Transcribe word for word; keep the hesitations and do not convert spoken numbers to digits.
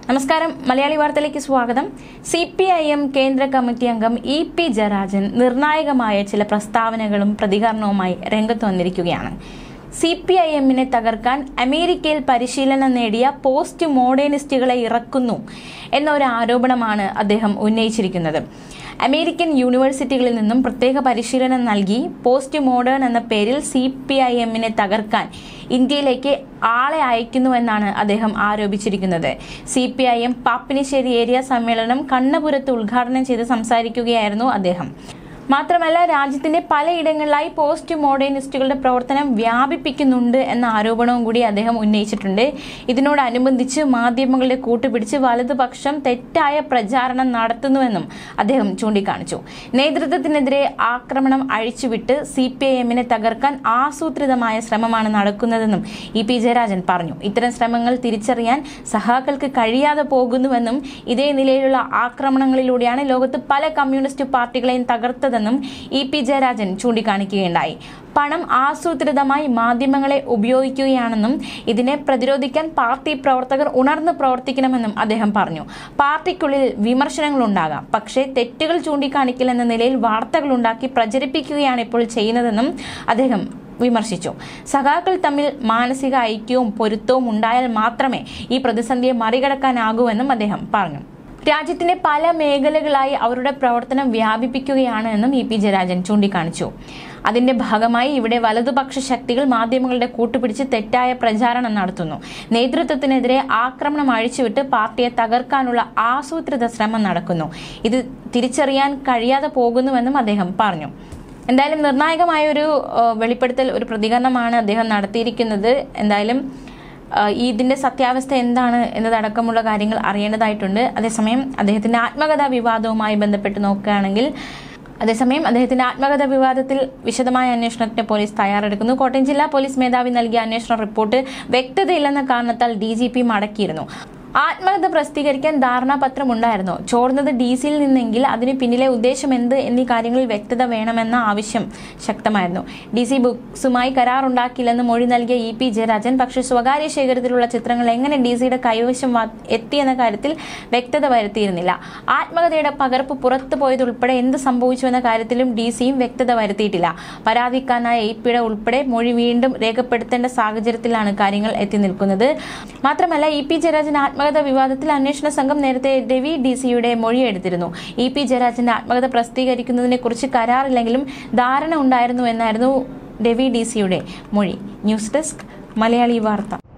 നമസ്കാരം, മലയാളി വാർത്തയിലേക്ക് സ്വാഗതം. സി പി ഐ എം കേന്ദ്ര കമ്മിറ്റി അംഗം ഇ പി ജയരാജൻ നിർണായകമായ ചില പ്രസ്താവനകളും പ്രതികരണവുമായി രംഗത്ത് വന്നിരിക്കുകയാണ്. സി പി ഐ എമ്മിനെ തകർക്കാൻ അമേരിക്കയിൽ പരിശീലനം നേടിയ പോസ്റ്റ് മോഡേണിസ്റ്റുകളെ ഇറക്കുന്നു എന്നൊരു ആരോപണമാണ് അദ്ദേഹം ഉന്നയിച്ചിരിക്കുന്നത്. അമേരിക്കൻ യൂണിവേഴ്സിറ്റികളിൽ നിന്നും പ്രത്യേക പരിശീലനം നൽകി പോസ്റ്റ് മോഡേൺ എന്ന പേരിൽ സി പി ഐ എമ്മിനെ തകർക്കാൻ ഇന്ത്യയിലേക്ക് ആളെ അയക്കുന്നുവെന്നാണ് അദ്ദേഹം ആരോപിച്ചിരിക്കുന്നത്. C P I M Pappinisseri area സമ്മേളനം കണ്ണപുരത്ത് ഉദ്ഘാടനം ചെയ്ത് സംസാരിക്കുകയായിരുന്നു അദ്ദേഹം. മാത്രമല്ല, രാജ്യത്തിന്റെ പലയിടങ്ങളിലായി പോസ്റ്റ് മോഡേണിസ്റ്റുകളുടെ പ്രവർത്തനം വ്യാപിപ്പിക്കുന്നുണ്ട് എന്ന ആരോപണവും കൂടി അദ്ദേഹം ഉന്നയിച്ചിട്ടുണ്ട്. ഇതിനോടനുബന്ധിച്ച് മാധ്യമങ്ങളുടെ കൂട്ടുപിടിച്ച് വലതുപക്ഷം തെറ്റായ പ്രചാരണം നടത്തുന്നുവെന്നും അദ്ദേഹം ചൂണ്ടിക്കാണിച്ചു. നേതൃത്വത്തിനെതിരെ ആക്രമണം അഴിച്ചുവിട്ട് സി പി ഐ എമ്മിനെ തകർക്കാൻ ആസൂത്രിതമായ ശ്രമമാണ് നടക്കുന്നതെന്നും ഇ പി ജയരാജൻ പറഞ്ഞു. ഇത്തരം ശ്രമങ്ങൾ തിരിച്ചറിയാൻ സഹാക്കൾക്ക് കഴിയാതെ പോകുന്നുവെന്നും ഇതേ നിലയിലുള്ള ആക്രമണങ്ങളിലൂടെയാണ് ലോകത്ത് പല കമ്മ്യൂണിസ്റ്റ് പാർട്ടികളെയും തകർത്തത് ഇ പി ജയരാജൻ ചൂണ്ടിക്കാണിക്കുകയുണ്ടായി. പണം ആസൂത്രിതമായി മാധ്യമങ്ങളെ ഉപയോഗിക്കുകയാണെന്നും ഇതിനെ പ്രതിരോധിക്കാൻ പാർട്ടി പ്രവർത്തകർ ഉണർന്നു പ്രവർത്തിക്കണമെന്നും അദ്ദേഹം പറഞ്ഞു. പാർട്ടിക്കുള്ളിൽ വിമർശനങ്ങൾ ഉണ്ടാകാം, പക്ഷേ തെറ്റുകൾ ചൂണ്ടിക്കാണിക്കൽ എന്ന നിലയിൽ വാർത്തകൾ ഉണ്ടാക്കി പ്രചരിപ്പിക്കുകയാണ് ഇപ്പോൾ ചെയ്യുന്നതെന്നും അദ്ദേഹം വിമർശിച്ചു. സഖാക്കൾ തമ്മിൽ മാനസിക ഐക്യവും പൊരുത്തവും ഉണ്ടായാൽ മാത്രമേ ഈ പ്രതിസന്ധിയെ മറികടക്കാനാകൂവെന്നും അദ്ദേഹം പറഞ്ഞു. രാജ്യത്തിന്റെ പല മേഖലകളായി അവരുടെ പ്രവർത്തനം വ്യാപിപ്പിക്കുകയാണ് എന്നും ഇ പി ജയരാജൻ ചൂണ്ടിക്കാണിച്ചു. അതിന്റെ ഭാഗമായി ഇവിടെ വലതുപക്ഷ ശക്തികൾ മാധ്യമങ്ങളുടെ കൂട്ടുപിടിച്ച് തെറ്റായ പ്രചാരണം നടത്തുന്നു. നേതൃത്വത്തിനെതിരെ ആക്രമണം അഴിച്ചുവിട്ട് പാർട്ടിയെ തകർക്കാനുള്ള ആസൂത്രിത ശ്രമം നടക്കുന്നു. ഇത് തിരിച്ചറിയാൻ കഴിയാതെ പോകുന്നുവെന്നും അദ്ദേഹം പറഞ്ഞു. എന്തായാലും നിർണായകമായ ഒരു വെളിപ്പെടുത്തൽ, ഒരു പ്രതികരണമാണ് അദ്ദേഹം നടത്തിയിരിക്കുന്നത്. എന്തായാലും ഇതിന്റെ സത്യാവസ്ഥ എന്താണ് എന്നതടക്കമുള്ള കാര്യങ്ങൾ അറിയേണ്ടതായിട്ടുണ്ട്. അതേസമയം അദ്ദേഹത്തിന്റെ ആത്മകഥാ വിവാദവുമായി ബന്ധപ്പെട്ട് നോക്കുകയാണെങ്കിൽ അതേസമയം അദ്ദേഹത്തിന്റെ ആത്മകഥാ വിവാദത്തിൽ വിശദമായ അന്വേഷണത്തിന് പോലീസ് തയ്യാറെടുക്കുന്നു. കോട്ടയം ജില്ലാ പോലീസ് മേധാവി നൽകിയ അന്വേഷണ റിപ്പോർട്ട് വ്യക്തതയില്ലെന്ന കാരണത്താൽ ഡി ജി പി മടക്കിയിരുന്നു. ആത്മകഥ പ്രസിദ്ധീകരിക്കാൻ ധാരണാപത്രം ഉണ്ടായിരുന്നു. ചോർന്നത് ഡി സിയിൽ നിന്നെങ്കിൽ അതിന് പിന്നിലെ ഉദ്ദേശം എന്ത് എന്നീ കാര്യങ്ങളിൽ വ്യക്തത വേണമെന്ന ആവശ്യം ശക്തമായിരുന്നു. ഡി സി ബുക്സുമായി കരാറുണ്ടാക്കില്ലെന്ന് മൊഴി നൽകിയ ഇ പി ജയരാജൻ പക്ഷേ സ്വകാര്യ ശേഖരത്തിലുള്ള ചിത്രങ്ങൾ എങ്ങനെ ഡി സിയുടെ കൈവശം എത്തിയെന്ന കാര്യത്തിൽ വ്യക്തത വരുത്തിയിരുന്നില്ല. ആത്മകഥയുടെ പകർപ്പ് പുറത്തു പോയതുൾപ്പെടെ എന്ത് സംഭവിച്ചുവെന്ന കാര്യത്തിലും ഡി സിയും വ്യക്തത വരുത്തിയിട്ടില്ല. പരാതിക്കാരനായ ഇ പിയുടെ ഉൾപ്പെടെ മൊഴി വീണ്ടും രേഖപ്പെടുത്തേണ്ട സാഹചര്യത്തിലാണ് കാര്യങ്ങൾ എത്തി നിൽക്കുന്നത്. മാത്രമല്ല, ഇ പി ജയരാജൻ ആത്മകഥ വിവാദത്തിൽ അന്വേഷണ സംഘം നേരത്തെ രവി ഡി സിയുടെ മൊഴിയെടുത്തിരുന്നു. ഇ പി ജയരാജന്റെ ആത്മകഥ പ്രസിദ്ധീകരിക്കുന്നതിനെ കുറിച്ച് കരാറില്ലെങ്കിലും ധാരണ ഉണ്ടായിരുന്നു എന്നായിരുന്നു രവി ഡി സിയുടെ മൊഴി. ന്യൂസ് ഡെസ്ക്, മലയാളി വാർത്ത.